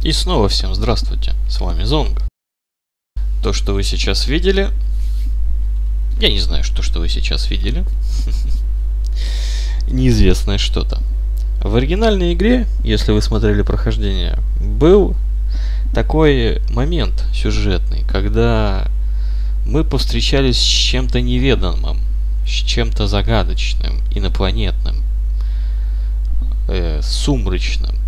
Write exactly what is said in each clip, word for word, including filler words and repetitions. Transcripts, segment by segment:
И снова всем здравствуйте, с вами Зонг. То, что вы сейчас видели... Я не знаю, что, что вы сейчас видели. Неизвестное что-то. В оригинальной игре, если вы смотрели прохождение, был такой момент сюжетный, когда мы повстречались с чем-то неведомым, с чем-то загадочным, инопланетным, э, сумрачным.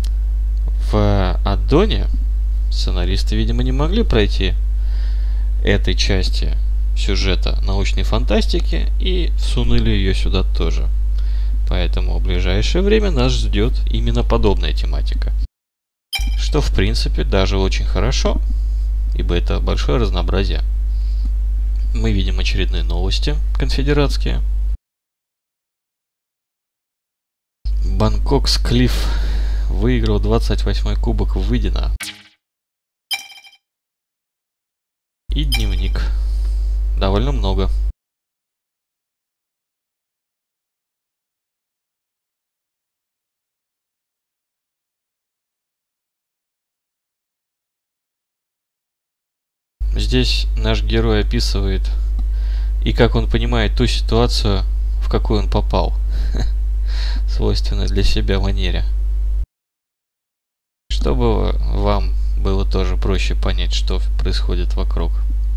В аддоне сценаристы, видимо, не могли пройти этой части сюжета научной фантастики и всунули ее сюда тоже. Поэтому в ближайшее время нас ждет именно подобная тематика. Что, в принципе, даже очень хорошо, ибо это большое разнообразие. Мы видим очередные новости конфедератские. Бангкокс Клифф выиграл двадцать восьмой кубок Выдина. И дневник. Довольно много. Здесь наш герой описывает и как он понимает ту ситуацию, в какую он попал. Свойственно для себя манере. Чтобы вам было тоже проще понять, что происходит вокруг.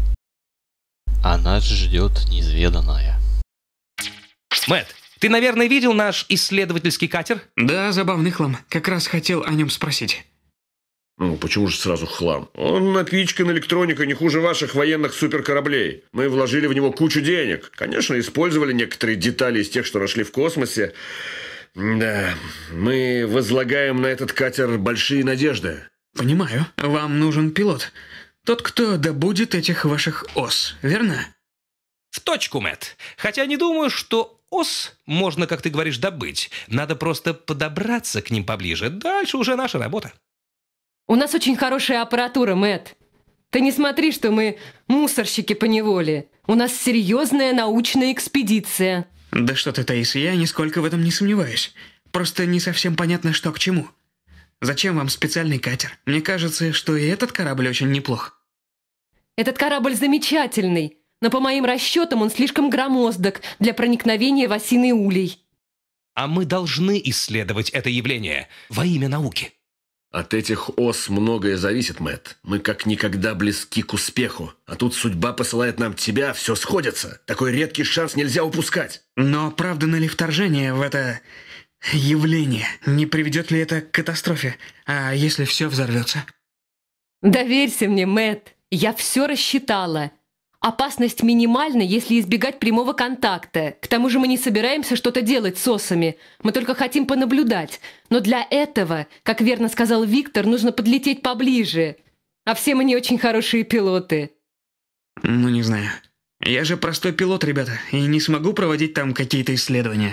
А нас ждет неизведанное. Мэтт, ты, наверное, видел наш исследовательский катер? Да, забавный хлам. Как раз хотел о нем спросить. Ну, почему же сразу хлам? Он напичкан электроникой не хуже ваших военных суперкораблей. Мы вложили в него кучу денег. Конечно, использовали некоторые детали из тех, что нашли в космосе. Да, мы возлагаем на этот катер большие надежды. Понимаю. Вам нужен пилот. Тот, кто добудет этих ваших ос, верно? В точку, Мэтт. Хотя не думаю, что ос можно, как ты говоришь, добыть. Надо просто подобраться к ним поближе. Дальше уже наша работа. У нас очень хорошая аппаратура, Мэтт. Ты не смотри, что мы мусорщики поневоле. У нас серьезная научная экспедиция. Да что ты, Таис, я нисколько в этом не сомневаюсь. Просто не совсем понятно, что к чему. Зачем вам специальный катер? Мне кажется, что и этот корабль очень неплох. Этот корабль замечательный, но по моим расчетам он слишком громоздок для проникновения в осиный улей. А мы должны исследовать это явление во имя науки. От этих ос многое зависит, Мэтт. Мы как никогда близки к успеху. А тут судьба посылает нам тебя, все сходится. Такой редкий шанс нельзя упускать. Но оправдано ли вторжение в это явление? Не приведет ли это к катастрофе? А если все взорвется? Доверься мне, Мэтт. Я все рассчитала. Опасность минимальна, если избегать прямого контакта. К тому же мы не собираемся что-то делать с осами. Мы только хотим понаблюдать. Но для этого, как верно сказал Виктор, нужно подлететь поближе. А все мы не очень хорошие пилоты. Ну, не знаю. Я же простой пилот, ребята, и не смогу проводить там какие-то исследования.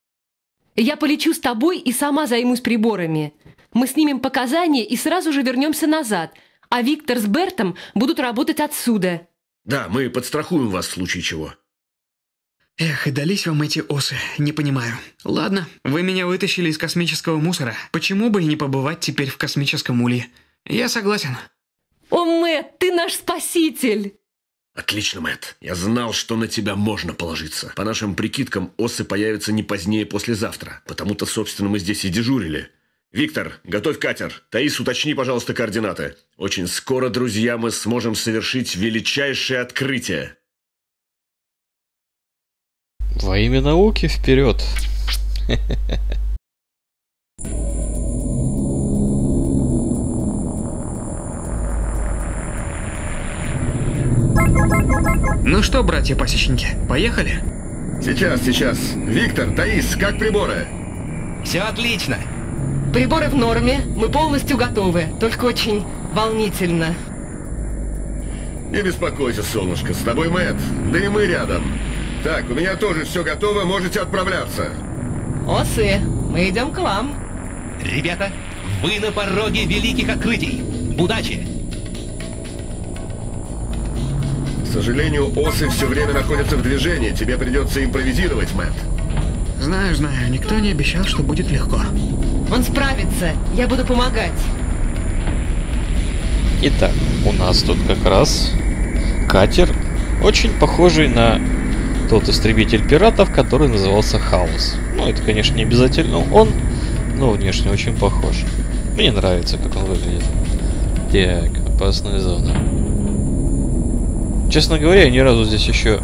Я полечу с тобой и сама займусь приборами. Мы снимем показания и сразу же вернемся назад. А Виктор с Бертом будут работать отсюда. Да, мы подстрахуем вас в случае чего. Эх, и дались вам эти осы, не понимаю. Ладно, вы меня вытащили из космического мусора. Почему бы и не побывать теперь в космическом улье? Я согласен. О, Мэтт, ты наш спаситель! Отлично, Мэтт. Я знал, что на тебя можно положиться. По нашим прикидкам, осы появятся не позднее послезавтра. Потому-то, собственно, мы здесь и дежурили. Виктор, готовь катер. Таис, уточни, пожалуйста, координаты. Очень скоро, друзья, мы сможем совершить величайшее открытие. Во имя науки вперед! Ну что, братья-пасечники, поехали? Сейчас, сейчас. Виктор, Таис, как приборы? Все отлично. Приборы в норме, мы полностью готовы, только очень волнительно. Не беспокойся, солнышко, с тобой Мэтт, да и мы рядом. Так, у меня тоже все готово, можете отправляться. Осы, мы идем к вам. Ребята, вы на пороге великих открытий. Удачи! К сожалению, осы все время находятся в движении, тебе придется импровизировать, Мэтт. Знаю, знаю, никто не обещал, что будет легко. Он справится, я буду помогать. Итак, у нас тут как раз катер, очень похожий на тот истребитель пиратов, который назывался Хаос. Ну, это, конечно, не обязательно он, но внешне очень похож. Мне нравится, как он выглядит. Так, опасная зона. Честно говоря, я ни разу здесь еще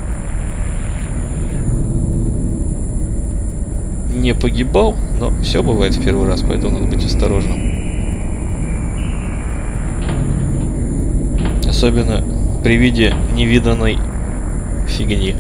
не погибал, но все бывает в первый раз, поэтому надо быть осторожным. Особенно при виде невиданной фигни.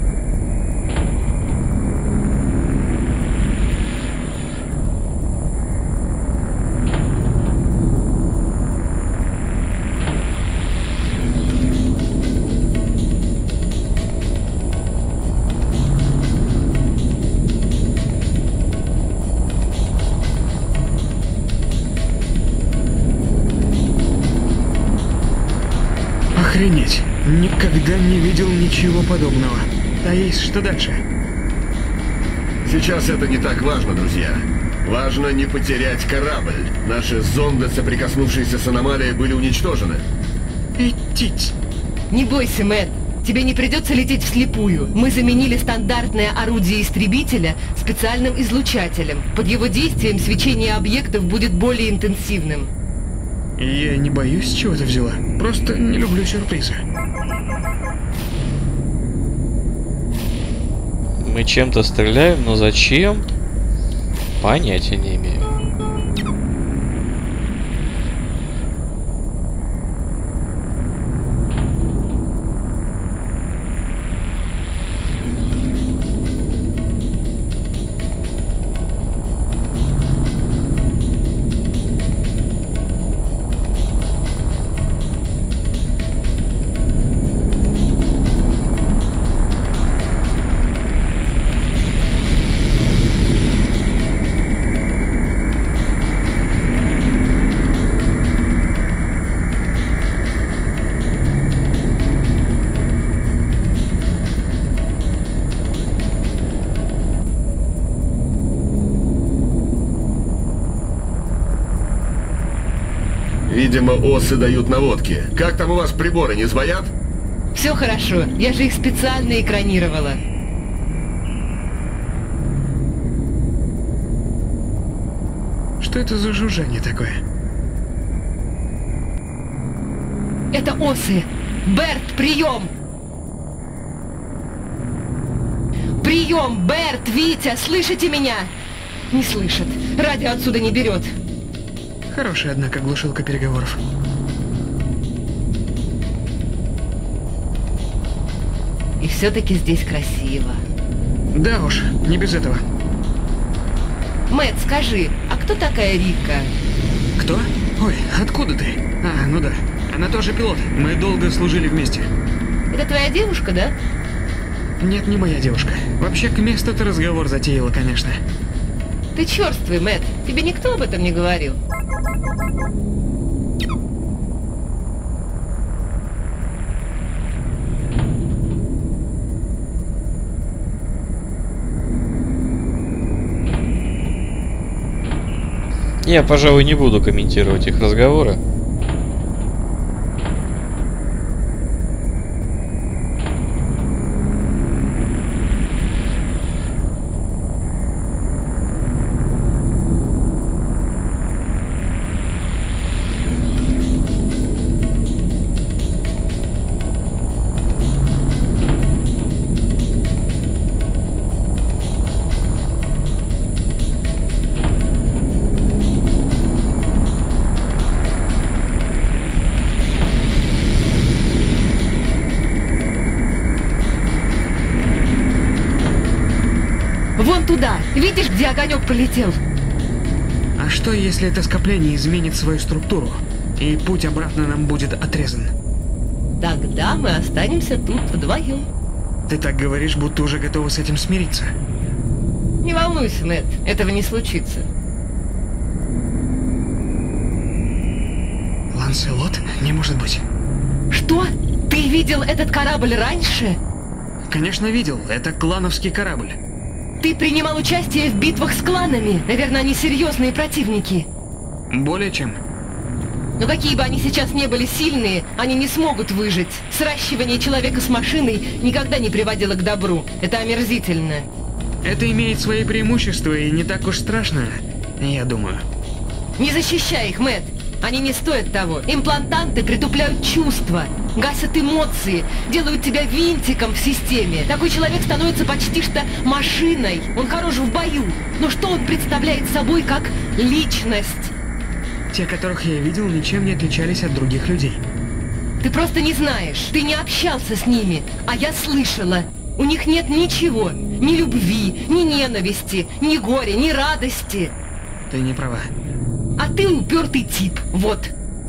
Охренеть, никогда не видел ничего подобного. Таис, что дальше? Сейчас это не так важно, друзья. Важно не потерять корабль. Наши зонды, соприкоснувшиеся с аномалией, были уничтожены. Идтить. Не бойся, Мэтт. Тебе не придется лететь вслепую. Мы заменили стандартное орудие истребителя специальным излучателем. Под его действием свечение объектов будет более интенсивным. Я не боюсь, чего ты взяла. Просто не люблю сюрпризы. Мы чем-то стреляем, но зачем? Понятия не имею. Видимо, осы дают наводки. Как там у вас приборы, не сбоят? Все хорошо, я же их специально экранировала. Что это за жужжание такое? Это осы. Берт, прием! Прием, Берт, Витя, слышите меня? Не слышит. Радио отсюда не берет. Хорошая, однако, глушилка переговоров. И все-таки здесь красиво. Да уж, не без этого. Мэтт, скажи, а кто такая Рика? Кто? Ой, откуда ты? А, ну да. Она тоже пилот. Мы долго служили вместе. Это твоя девушка, да? Нет, не моя девушка. Вообще, к месту ты разговор затеяла, конечно. Ты черствый, Мэтт. Тебе никто об этом не говорил? Я, пожалуй, не буду комментировать их разговоры. Вон туда! Видишь, где огонек полетел? А что, если это скопление изменит свою структуру, и путь обратно нам будет отрезан? Тогда мы останемся тут вдвоем. Ты так говоришь, будто уже готова с этим смириться. Не волнуйся, Мэтт, этого не случится. Ланселот? Не может быть. Что? Ты видел этот корабль раньше? Конечно, видел. Это клановский корабль. Ты принимал участие в битвах с кланами. Наверное, они серьезные противники. Более чем. Но какие бы они сейчас не были сильные, они не смогут выжить. Сращивание человека с машиной никогда не приводило к добру. Это омерзительно. Это имеет свои преимущества и не так уж страшно, я думаю. Не защищай их, Мэтт. Они не стоят того. Имплантанты притупляют чувства, гасят эмоции, делают тебя винтиком в системе. Такой человек становится почти что машиной. Он хорош в бою, но что он представляет собой как личность? Те, которых я видел, ничем не отличались от других людей. Ты просто не знаешь. Ты не общался с ними, а я слышала. У них нет ничего. Ни любви, ни ненависти, ни горя, ни радости. Ты не права. А ты упертый тип, вот.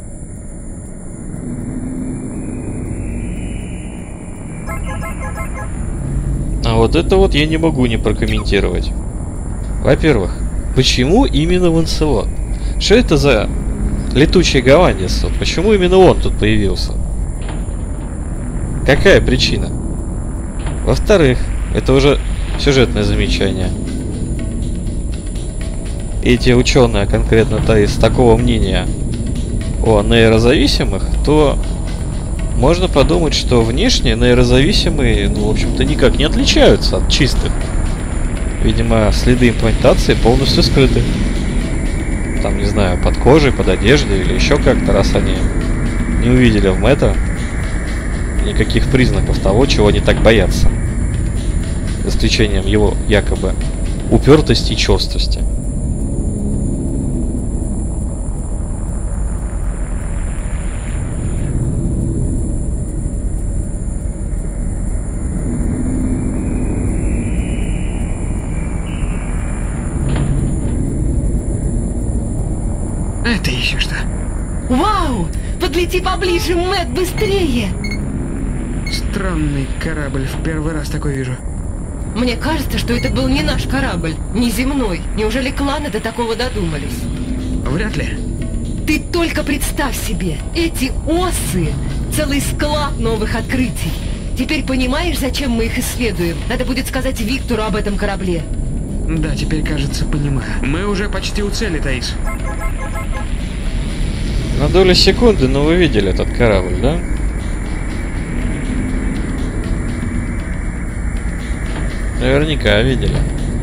А вот это вот я не могу не прокомментировать. Во-первых, почему именно Ланселот? Что это за летучий голландец? Почему именно он тут появился? Какая причина? Во-вторых, это уже сюжетное замечание. Эти ученые, конкретно Таис, такого мнения о нейрозависимых, то можно подумать, что внешне нейрозависимые, ну, в общем-то, никак не отличаются от чистых. Видимо, следы имплантации полностью скрыты. Там, не знаю, под кожей, под одеждой или еще как-то, раз они не увидели в Мэтта никаких признаков того, чего они так боятся. За исключением его якобы упертости и черствости. Это еще что? Вау! Подлети поближе, Мэтт, быстрее! Странный корабль, в первый раз такой вижу. Мне кажется, что это был не наш корабль, не земной. Неужели кланы до такого додумались? Вряд ли. Ты только представь себе, эти осы, целый склад новых открытий. Теперь понимаешь, зачем мы их исследуем? Надо будет сказать Виктору об этом корабле. Да, теперь, кажется, понимаю. Мы уже почти у цели, Таис. На долю секунды, но вы видели этот корабль, да? Наверняка видели.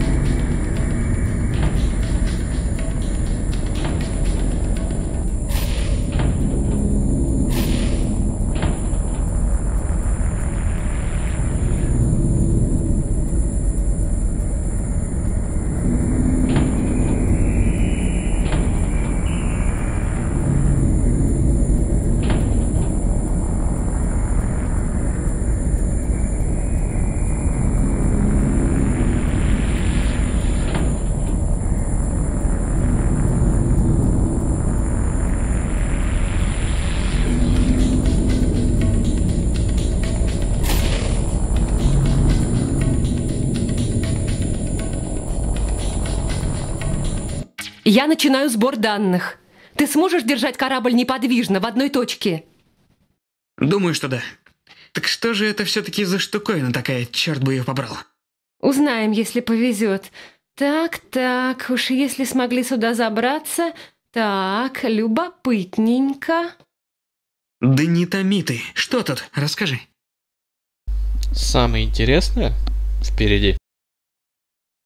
Я начинаю сбор данных. Ты сможешь держать корабль неподвижно в одной точке? Думаю, что да. Так что же это все-таки за штуковина такая, черт бы ее побрал? Узнаем, если повезет. Так, так, уж если смогли сюда забраться... Так, любопытненько. Да не томи ты. Что тут? Расскажи. Самое интересное впереди.